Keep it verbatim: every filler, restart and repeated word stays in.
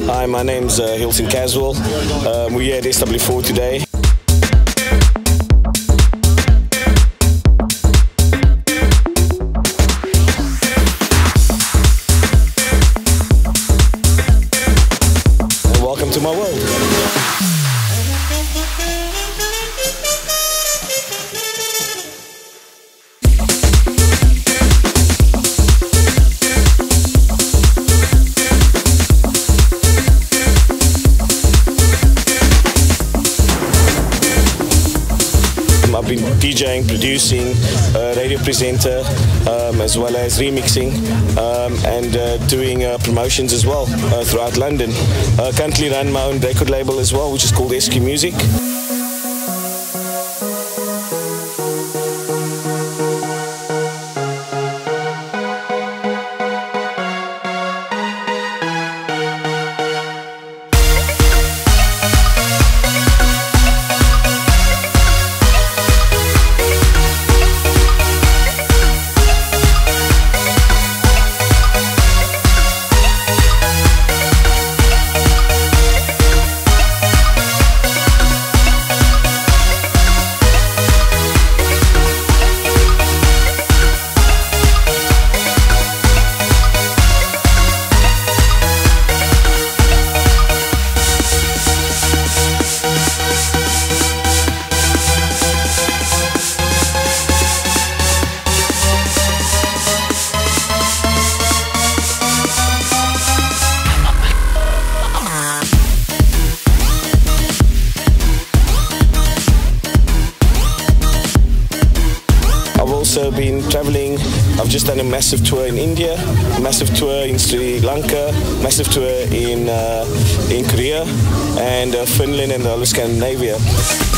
Hi, my name's uh, Hilton Caswell. Um, we're here at S W four today. And welcome to my world. I've been DJing, producing, uh, radio presenter, um, as well as remixing um, and uh, doing uh, promotions as well uh, throughout London. Uh, currently run my own record label as well, which is called S Q Music. I've also been traveling. I've just done a massive tour in India, a massive tour in Sri Lanka, massive tour in uh, in Korea, and uh, Finland and all of Scandinavia.